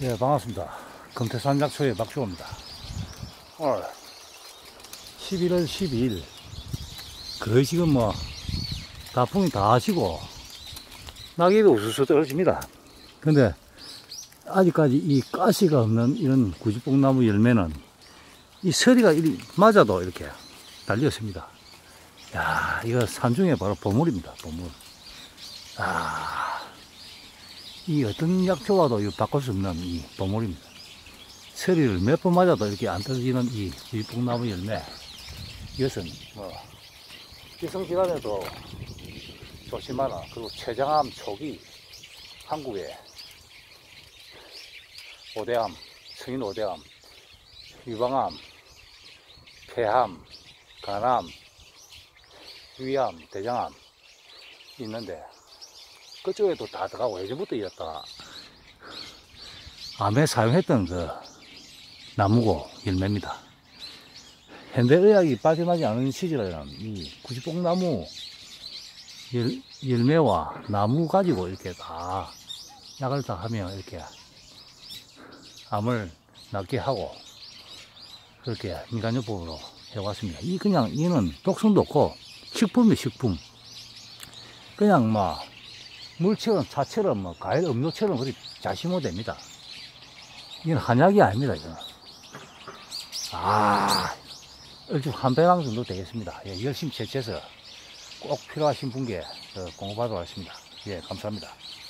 네, 반갑습니다. 금태산 약초의 박주호입니다. 오늘 11월 12일 거의 지금 뭐 다풍이 다 하시고 낙엽이 우수수 떨어집니다. 근데 아직까지 이 가시가 없는 이런 구지뽕나무 열매는 이 서리가 맞아도 이렇게 달렸습니다. 야, 이거 산중에 바로 보물입니다. 보물. 이 어떤 약초와도 이거 바꿀 수 없는 이 보물입니다. 서리를 몇 번 맞아도 이렇게 안 떨어지는 이 구지뽕나무 열매. 이것은 뭐 기성질환에도 조심하라. 그리고 췌장암 초기 한국에 오대암, 성인 오대암, 유방암, 폐암, 간암, 위암, 대장암 있는데 그쪽에도 다 들어가고 예전부터 이었다가 암에 사용했던 그 나무고 열매입니다. 현대의학이 빠져나지 않은 시절에는 이 구지뽕나무 열매와 나무 가지고 이렇게 다 약을 다 하면 이렇게 암을 낫게 하고 그렇게 민간요법으로 해왔습니다. 이는 독성도 없고 식품이에요, 식품. 그냥 뭐 물처럼 차처럼 뭐 과일 음료처럼 그렇게 자시면 됩니다. 이건 한약이 아닙니다. 이거는 얼추 한 배낭 정도 되겠습니다. 예, 열심히 채취해서 꼭 필요하신 분께 공급하도록 하겠습니다. 예, 감사합니다.